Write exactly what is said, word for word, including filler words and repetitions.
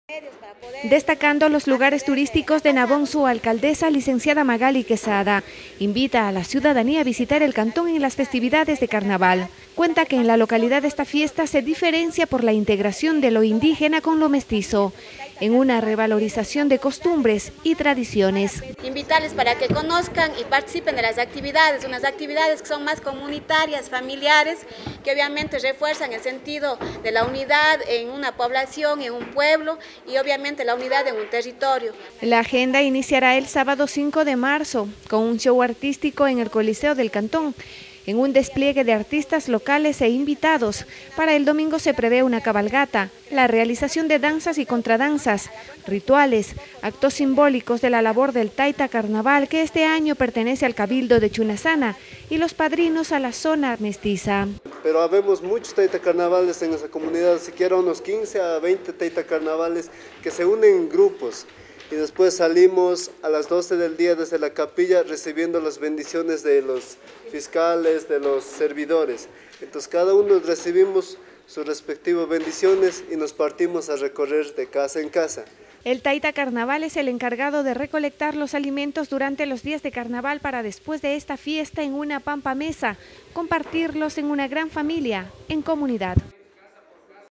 Destacando los lugares turísticos de Nabón, su alcaldesa, licenciada Magali Quesada, invita a la ciudadanía a visitar el cantón en las festividades de carnaval. Cuenta que en la localidad esta fiesta se diferencia por la integración de lo indígena con lo mestizo, en una revalorización de costumbres y tradiciones. Invitarles para que conozcan y participen de las actividades, unas actividades que son más comunitarias, familiares, que obviamente refuerzan el sentido de la unidad en una población, en un pueblo y obviamente la unidad en un territorio. La agenda iniciará el sábado cinco de marzo con un show artístico en el Coliseo del Cantón, en un despliegue de artistas locales e invitados. Para el domingo se prevé una cabalgata, la realización de danzas y contradanzas, rituales, actos simbólicos de la labor del Taita Carnaval, que este año pertenece al Cabildo de Chunasana, y los padrinos a la zona mestiza. Pero habemos muchos Taita Carnavales en esa comunidad, siquiera unos quince a veinte Taita Carnavales que se unen en grupos. Y después salimos a las doce del día desde la capilla recibiendo las bendiciones de los fiscales, de los servidores. Entonces cada uno recibimos sus respectivas bendiciones y nos partimos a recorrer de casa en casa. El Taita Carnaval es el encargado de recolectar los alimentos durante los días de carnaval para después de esta fiesta en una pampa mesa, compartirlos en una gran familia, en comunidad.